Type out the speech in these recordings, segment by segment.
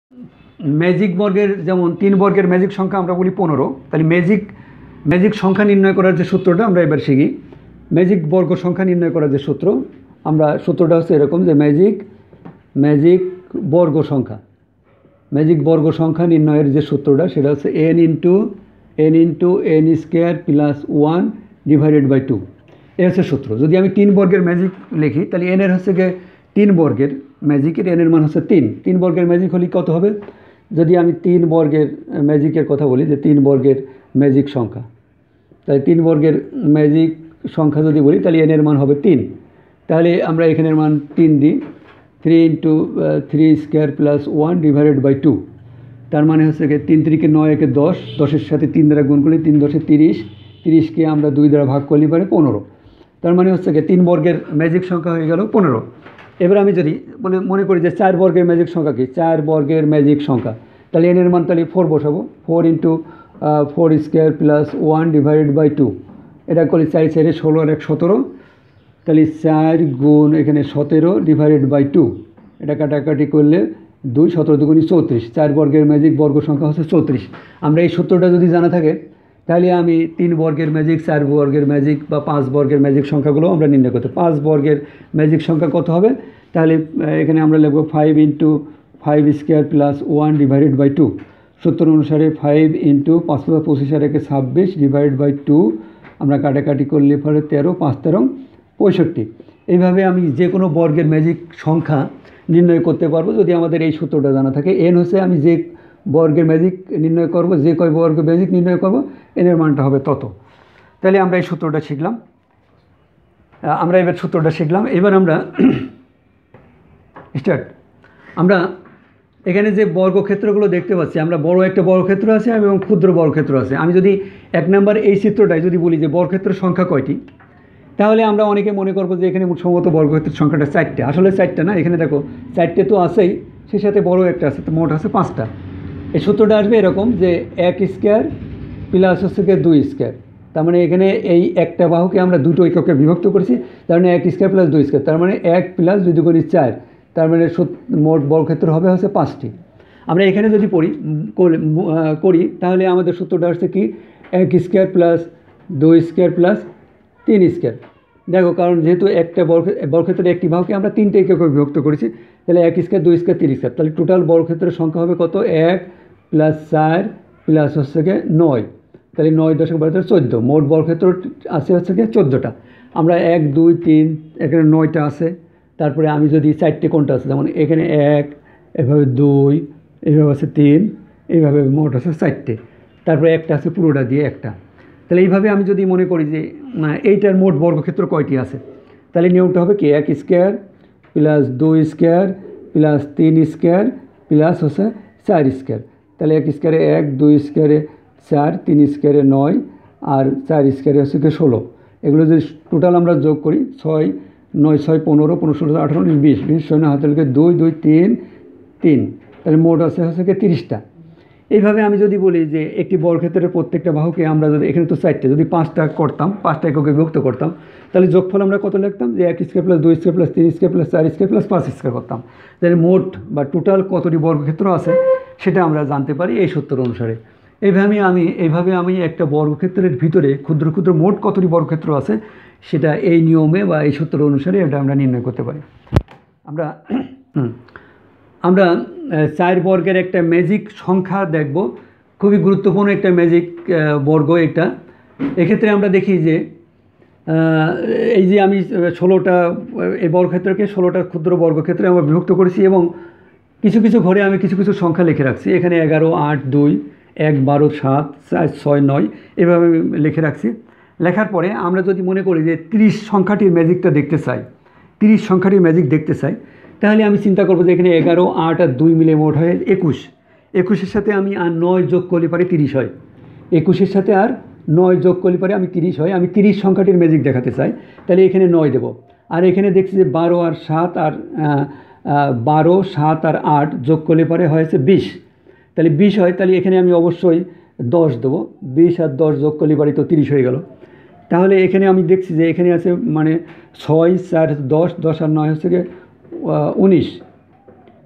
Magic বর্গের যেমন 3 বর্গের ম্যাজিক সংখ্যা আমরা বলি 15। তাহলে ম্যাজিক সংখ্যা নির্ণয় করার যে সূত্রটা আমরা এবার শিখি। ম্যাজিক বর্গ সংখ্যা নির্ণয় করার যে সূত্রটা হচ্ছে এরকম যে ম্যাজিক বর্গ সংখ্যা নির্ণয়ের যে সূত্রটা সেটা হচ্ছে n into n square plus 1 divided by 2। এ হচ্ছে সূত্র। যদি আমি 3 বর্গের ম্যাজিক লিখি তাহলে n এর হচ্ছে গিয়ে 3 বর্গের ম্যাজিকের n এর মান হচ্ছে 3 বর্গের ম্যাজিক হলে কত হবে? যদি আমি 3 বর্গের ম্যাজিকের কথা বলি যে 3 বর্গের ম্যাজিক সংখ্যা, তাহলে 3 বর্গের ম্যাজিক সংখ্যা যদি বলি তাহলে n এর মান হবে 3। তাহলে আমরা এখানের মান 3 দিই, 3 into 3 square plus 1 divided by 2। তার মানে হচ্ছে কি 3 3 কে 9 একে 10, 10-এর সাথে 3 দ্বারা গুণ করলে 3 10-এ 30, 30কে আমরা 2 দ্বারা ভাগ করলে পারে 15। তার মানে হচ্ছে কি 3 বর্গের ম্যাজিক সংখ্যা হয়ে গেল 15। এবার আমি যদি মনে করি যে 4 বর্গের ম্যাজিক সংখ্যা কি, 4 বর্গের ম্যাজিক সংখ্যা, তাহলে n এর মান তাহলে 4 বসাবো, 4 into 4 square plus 1 divided by 2। এটা করলে 4 4 16 আর 1 17, তাহলে 4 গুণ এখানে 17 ডিভাইডেড বাই 2। এটা কাটাকাটি করলে 2 17 দুগুণে 34। 4 বর্গের ম্যাজিক বর্গ সংখ্যা হচ্ছে 34। আমরা এই সূত্রটা যদি জানা থাকে তাহলে আমি 3 বর্গের ম্যাজিক, 4 বর্গের ম্যাজিক বা 5 বর্গের ম্যাজিক সংখ্যাগুলো আমরা নির্ণয় করতে। 5 বর্গের ম্যাজিক সংখ্যা কত হবে? তাহলে এখানে আমরা লিখব 5 into 5 square plus 1 divided by 2। সূত্র অনুসারে 5 ইন্টু 5 25 আর 26 ডিভাইড বাই 2। আমরা কাটাকাটি করলে পরে 13 5 13 65। এইভাবে আমি যে কোনো বর্গের ম্যাজিক সংখ্যা নির্ণয় করতে পারবো যদি আমাদের এই সূত্রটা জানা থাকে। n হচ্ছে আমি যে বর্গের ম্যাজিক নির্ণয় করব, যে কয় বর্গের ম্যাজিক নির্ণয় করব n এর মানটা হবে তত। তাহলে আমরা এই সূত্রটা শিখলাম। এবার আমরা স্টার্ট। আমরা এখানে যে বর্গক্ষেত্রগুলো দেখতে পাচ্ছি, আমরা বড় একটা বর্গক্ষেত্র আছে এবং ক্ষুদ্র বর্গক্ষেত্র আছে। আমি যদি 1 নম্বর এই চিত্রটায় যদি বলি যে বর্গক্ষেত্রের সংখ্যা কয়টি, তাহলে আমরা অনেকে মনে করবো যে এখানে সম্ভবত বর্গক্ষেত্রের সংখ্যাটা 4টে। আসলে 4টে না, এখানে দেখো 4টে তো আছেই, সেই সাথে বড় একটা আছে, তো মোট আছে 5টা। এই সূত্রটা আসবে এরকম যে 1 স্কোয়ার প্লাস হচ্ছে গিয়ে 2 স্কোয়ার। তার মানে এখানে এই একটা বাহুকে আমরা দুটো এককে বিভক্ত করেছি, তার মানে 1 স্কোয়ার প্লাস 2 স্কোয়ার, তার মানে 1 প্লাস 2 দুগুণে 4, তার মানে মোট বর্গক্ষেত্র হবে হচ্ছে 5টি। আমরা এখানে যদি করি তাহলে আমাদের সূত্রটা আসছে কি 1 square plus 2 square plus 3 square. দেখো, কারণ যেহেতু একটা বর্গক্ষেত্রের একটি বাহুকে আমরা 3টে এককে বিভক্ত করেছি, তাহলে 1 স্কোয়ার 2 স্কোয়ার 3 স্কোয়ার, তাহলে টোটাল বর্গক্ষেত্রের সংখ্যা হবে কত? 1 প্লাস 4 প্লাস হচ্ছে গিয়ে 9, তাহলে 9 দশক 12 14। মোট বর্গক্ষেত্র আছে হচ্ছে গিয়ে 14টা। আমরা 1 2 3 এখানে 9টা আছে। তারপরে আমি যদি 4টে কোনটা আছে, যেমন এখানে 1, এভাবে 2, এইভাবে আছে 3, এইভাবে মোট আছে 4টে। তারপরে একটা আছে পুরোটা দিয়ে একটা। তাহলে এইভাবে আমি যদি মনে করি যে এইটার মোট বর্গক্ষেত্র কয়টি আছে, তাহলে নিয়মটা হবে কি 1 square plus 2 square plus 3 square plus হচ্ছে 4 স্কোয়ার। তাহলে 1 স্কোয়ারে 1, 2 স্কোয়ারে 4, 3 স্কোয়ারে 9 আর 4 স্কোয়ারে হচ্ছে কি 16। এগুলো যদি টোটাল আমরা যোগ করি 6 9 6 15 15 16 18 19 20 20 6 9 হাতে 2 2 3 3, তাহলে মোট আছে হচ্ছে কি 30টা। এইভাবে আমি যদি বলি যে একটি বর্গক্ষেত্রের প্রত্যেকটা বাহুকে আমরা যদি এখানে তো 4টে, যদি 5টা করতাম, 5টা এককে বিভক্ত করতাম, তাহলে যোগফল আমরা কত লিখতাম যে 1 square plus 2 square plus 3 square plus 4 square plus 5 square করতাম। তাহলে মোট বা টোটাল কতটি বর্গক্ষেত্র আছে সেটা আমরা জানতে পারি এই সূত্র অনুসারে। এইভাবে আমি একটা বর্গক্ষেত্রের ভিতরে ক্ষুদ্র ক্ষুদ্র মোট কতটি বর্গক্ষেত্র আছে সেটা এই নিয়মে বা এই সূত্র অনুসারে এটা আমরা নির্ণয় করতে পারি। আমরা 4 বর্গের একটা ম্যাজিক সংখ্যা দেখব, খুবই গুরুত্বপূর্ণ একটা ম্যাজিক বর্গ এটা। এক্ষেত্রে আমরা দেখি যে এই যে আমি 16টা এই বর্গক্ষেত্রকে 16টা ক্ষুদ্র বর্গক্ষেত্রে আমরা বিভক্ত করেছি এবং কিছু কিছু ঘরে আমি কিছু কিছু সংখ্যা লিখে রাখছি। এখানে 11 8 2 1 12 7 4 6 9 এভাবে লিখে রাখছি। লেখার পরে আমরা যদি মনে করি যে 30 সংখ্যাটির ম্যাজিকটা দেখতে চাই, 30 সংখ্যাটির ম্যাজিক দেখতে চাই, তাহলে আমি চিন্তা করবো যে এখানে 11 8 আর 2 মিলে মোট হয় 21। 21-এর সাথে আমি আর 9 যোগ করলে পারে 30 হয়। 21-এর সাথে আর 9 যোগ করলে পারে আমি 30 হয়। আমি 30 সংখ্যাটির ম্যাজিক দেখাতে চাই, তাহলে এখানে 9 দেব। আর এখানে দেখছি যে 12 আর 7 আর 12 7 আর 8 যোগ করলে পারে হয়েছে 20, তাহলে 20 হয়। তাহলে এখানে আমি অবশ্যই 10 দেবো। 20 আর 10 যোগ করলে পারে তো 30 হয়ে গেল। তাহলে এখানে আমি দেখছি যে এখানে আছে মানে 6 4 10 10 আর 9 হচ্ছে গিয়ে 19,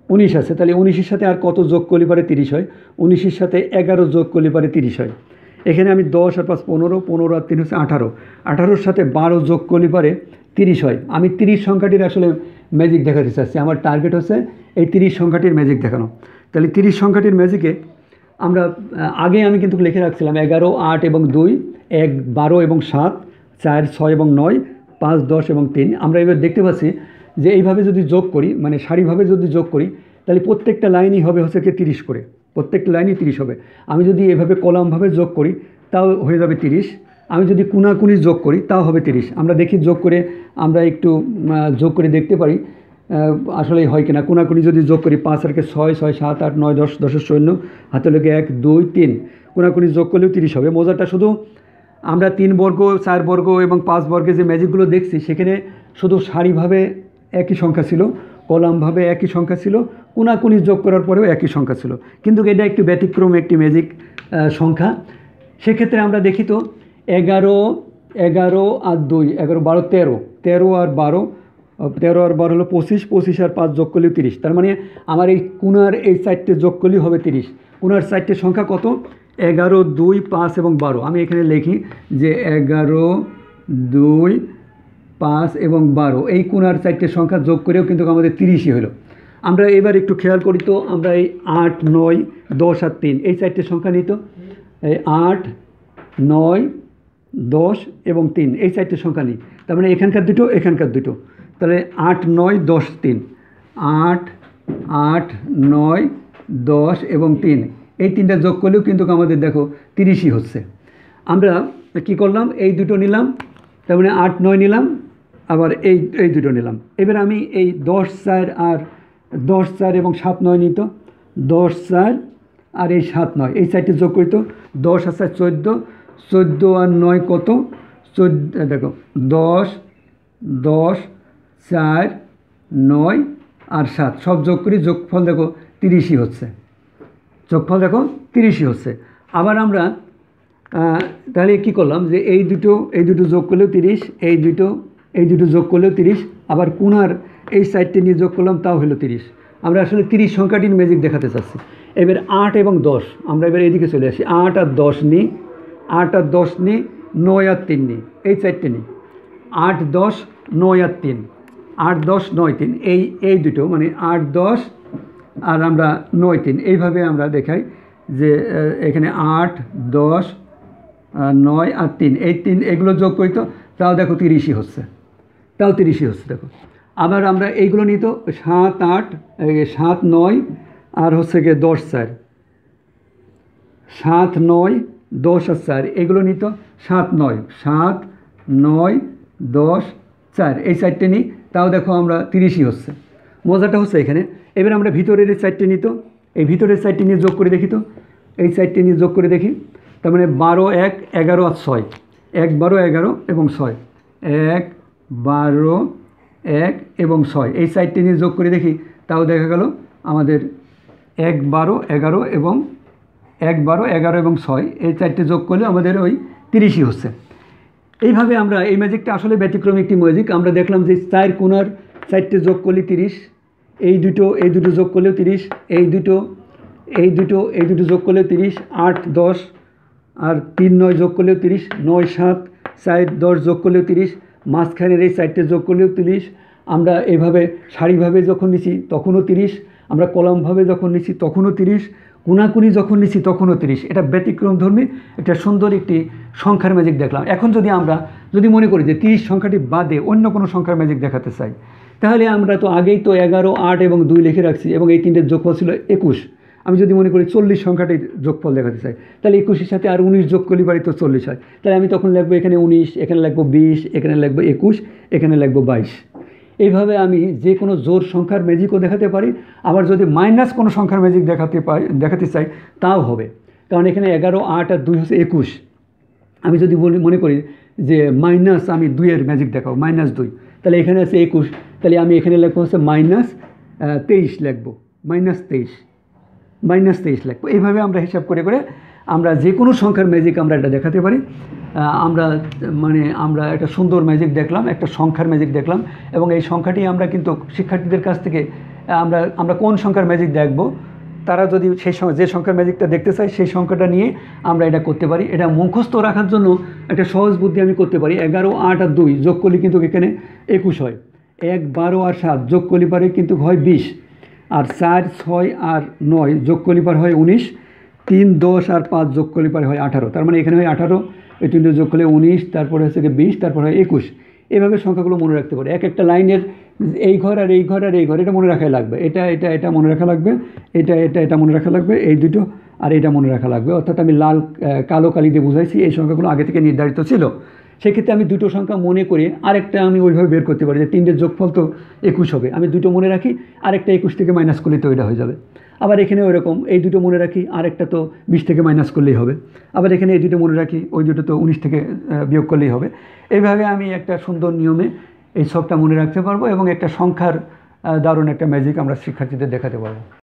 19 আছে, তাহলে 19-এর সাথে আর কত যোগ করলে পারে 30 হয়? 19-এর সাথে 11 যোগ করলে পারে 30 হয়। এখানে আমি 10 আর 5 15, 15 আর 3 হচ্ছে 18, 18-র সাথে 12 যোগ করলে পারে 30 হয়। আমি 30 সংখ্যাটির আসলে ম্যাজিক দেখাতে চাচ্ছি, আমার টার্গেট হচ্ছে এই 30 সংখ্যাটির ম্যাজিক দেখানো। তাহলে 30 সংখ্যাটির ম্যাজিকে আমরা আগে আমি কিন্তু লিখে রাখছিলাম 11, 8 এবং 2, 1, 12 এবং 7, 4, 6 এবং 9, 5, 10 এবং 3। আমরা এবার দেখতে পাচ্ছি যে এইভাবে যদি যোগ করি, মানে সারিভাবে যদি যোগ করি, তাহলে প্রত্যেকটা লাইনই হবে হচ্ছে কি 30 করে, প্রত্যেকটা লাইনই 30 হবে। আমি যদি এভাবে কলামভাবে যোগ করি তাও হয়ে যাবে 30। আমি যদি কোনাকুনি যোগ করি তাও হবে 30। আমরা দেখি যোগ করে, আমরা একটু যোগ করে দেখতে পারি আসলেই হয় কিনা। কোনাকুনি যদি যোগ করি 5 আর 6, 6, 7, 8, 9, 10, 10 14, হাতে লেগে 1, 2, 3, কোনাকুনি যোগ করলেও 30 হবে। মজাটা শুধু আমরা 3 বর্গ, 4 বর্গ এবং 5 বর্গে যে ম্যাজিকগুলো দেখছি সেখানে শুধু সারিভাবে একই সংখ্যা ছিল, কলামভাবে একই সংখ্যা ছিল, কোনাকুনি যোগ করার পরেও একই সংখ্যা ছিল, কিন্তু এটা একটু ব্যতিক্রম একটি ম্যাজিক সংখ্যা। সেক্ষেত্রে আমরা দেখি তো 11, 11 আর 2, 11, 12, 13, 13 আর 12, 13 আর 12 হলো 25, 25 আর 5 যোগ করলেও 30। তার মানে আমার এই কোনার এই 4টে যোগ করলেই হবে 30। কোনার 4টে সংখ্যা কত? 11, 2, 5 এবং 12। আমি এখানে লিখি যে 11, 2, 5 এবং 12, এই কোনার 4টে সংখ্যা যোগ করেও কিন্তু আমাদের 30ই হলো। আমরা এবার একটু খেয়াল করি তো, আমরা এই 8, 9, 10 আর 3 এই 4টে সংখ্যা নিই তো। এই 8, 9, 10 এবং 3 এই 4টে সংখ্যা নিই। তার মানে এখানকার দুটো, এখানকার দুটো, তাহলে 8, 9, 10, 3, 8, 8, 9, 10 এবং 3 এই 3টা যোগ করলেও কিন্তু আমাদের দেখো 30ই হচ্ছে। আমরা কি করলাম? এই দুটো নিলাম, তার মানে 8, 9 নিলাম, আবার এই দুটো নিলাম। এবার আমি এই 10, 4 আর 10, 4 এবং 7, 9 নিত। 10, 4 আর এই 7, 9 এই 4টে যোগ করি তো। 10 আর 4 14, 14 আর 9 কত? 14, দেখো 10, 10, 4, 9 আর 7 সব যোগ করি, যোগফল দেখো 30ই হচ্ছে। যোগফল দেখো 30ই হচ্ছে। আবার আমরা তাহলে কী করলাম যে এই দুটো যোগ করলেও 30, এই দুটো যোগ করলেও 30, আবার কোনার এই সাইডটি নিয়ে যোগ করলাম তাও হলো 30। আমরা আসলে 30 সংখ্যাটির ম্যাজিক দেখাতে চাচ্ছি। এবার 8 এবং 10, আমরা এবার এইদিকে চলে আসি। 8 আর 10 নিই, 8 আর 10 নিই, 9 আর 3 নিই, এই 4টে নিই। 8, 10, 9 আর 3, 8, 10, 9, 3 এই দুটো, মানে 8, 10 আর আমরা 9, 3 এইভাবে আমরা দেখাই যে এখানে 8, 10, 9 আর 3 এই 3 এগুলো যোগ করি তো তাও দেখো 30ই হচ্ছে, তাও 30ই হচ্ছে। দেখো আবার আমরা এইগুলো নিই তো 7, 8, 7, 9 আর হচ্ছে গিয়ে 10, 4, 7, 9, 10 আর 4 এগুলো নিত। 7, 9, 7, 9, 10, 4 এই 4টে নিই, তাও দেখো আমরা 30ই হচ্ছে। মজাটা হচ্ছে এখানে। এবার আমরা ভিতরের এই 4টে নিত, এই ভিতরের 4টে নিয়ে যোগ করে দেখি তো, এই 4টে নিয়ে যোগ করে দেখি। তার মানে 12, 1, 11 আর 6, 1, 12, 11 এবং 6, 1, 12, 1 এবং 6 এই 4টে নিয়ে যোগ করে দেখি, তাও দেখা গেল আমাদের 1, 12, 11 এবং 1, 12, 11 এবং 6 এই 4টে যোগ করলে আমাদের ওই 30ই হচ্ছে। এইভাবে আমরা এই ম্যাজিকটা আসলে ব্যতিক্রমী একটি ম্যাজিক। আমরা দেখলাম যে 4 কোণার 4টে যোগ করলে 30, এই দুটো যোগ করলেও 30, এই দুটো যোগ করলেও 30, 8, 10 আর 3, 9 যোগ করলেও 30, 9, 7, 4, 10 যোগ করলেও 30, মাঝখানের এই 4টে যোগ করলেও 30। আমরা এভাবে সারিভাবে যখন নিছি তখনও 30, আমরা কলামভাবে যখন নিছি তখনও 30, কোনাকুনি যখন নিছি তখনও 30। এটা ব্যতিক্রমধর্মী একটা সুন্দর একটি সংখ্যার ম্যাজিক দেখলাম। এখন আমরা মনে করি যে 30 সংখ্যাটি বাদে অন্য কোনো সংখ্যার ম্যাজিক দেখাতে চাই, তাহলে আমরা তো আগেই তো 11, 8 এবং 2 লিখে রাখছি এবং এই 3টের যোগফল ছিল 21। আমি যদি মনে করি 40 সংখ্যাটির যোগফল দেখাতে চাই, তাহলে 21-এর সাথে আর 19 যোগ করলে পারি তো 40 হয়। তাহলে আমি তখন লিখবো এখানে 19, এখানে লিখবো 20, এখানে লিখবো 21, এখানে লিখবো 22। এইভাবে আমি যে কোনো জোড় সংখ্যার ম্যাজিকও দেখাতে পারি, আবার যদি মাইনাস কোনো সংখ্যার ম্যাজিক দেখাতে চাই তাও হবে। কারণ এখানে 11, 8 আর 2 হচ্ছে 21। আমি যদি মনে করি যে মাইনাস আমি 2-এর ম্যাজিক দেখাবো, -2, তাহলে এখানে আছে 21, তাহলে আমি এখানে লিখবো হচ্ছে -23 লিখবো, -23 লিখবো। এইভাবে আমরা হিসাব করে আমরা যে কোনো সংখ্যার ম্যাজিক আমরা এটা দেখাতে পারি। আমরা একটা সুন্দর ম্যাজিক দেখলাম, একটা সংখ্যার ম্যাজিক দেখলাম, এবং এই সংখ্যাটি আমরা কিন্তু শিক্ষার্থীদের কাছ থেকে আমরা আমরা কোন সংখ্যার ম্যাজিক দেখব, তারা যদি সেই যে সংখ্যার ম্যাজিকটা দেখতে চায় সেই সংখ্যাটা নিয়ে আমরা এটা করতে পারি। এটা মুখস্থ রাখার জন্য একটা সহজ বুদ্ধি আমি করতে পারি। 11, 8 আর 2 যোগ করলে কিন্তু এখানে 21 হয়। 1, 12 আর 7 যোগ করলে পারে কিন্তু হয় 20, আর 4, 6 আর 9 যোগ করলে পারে হয় 19, 3, 10 আর 5 যোগ করলে পারে হয় 18। তার মানে এখানে হয় 18, এই 3 যোগ করলে 19, তারপরে হচ্ছে 20, তারপর হয় 21। এভাবে সংখ্যাগুলো মনে রাখতে পারে। এক একটা লাইনের এই ঘর আর এই ঘর আর এই ঘর এটা মনে রাখাই লাগবে, এটা এটা এটা মনে রাখা লাগবে, এটা এটা এটা মনে রাখা লাগবে, এই দুটো আর এটা মনে রাখা লাগবে। অর্থাৎ আমি লাল কালো কালি দিয়ে বুঝাইছি, এই সংখ্যাগুলো আগে থেকে নির্ধারিত ছিল। সেক্ষেত্রে আমি দুটো সংখ্যা মনে করে আরেকটা আমি ওইভাবে বের করতে পারি যে 3-এর যোগফল তো 21 হবে, আমি দুটো মনে রাখি, আরেকটা 21 থেকে মাইনাস করলে তো এটা হয়ে যাবে। আবার এখানে ওইরকম এই দুটো মনে রাখি, আরেকটা তো 20 থেকে মাইনাস করলেই হবে। আবার এখানে এই দুটো মনে রাখি, ওই দুটো তো 19 থেকে বিয়োগ করলেই হবে। এইভাবে আমি একটা সুন্দর নিয়মে এই সবটা মনে রাখতে পারবো এবং একটা সংখ্যার দারুণ একটা ম্যাজিক আমরা শিক্ষার্থীদের দেখাতে পারবো।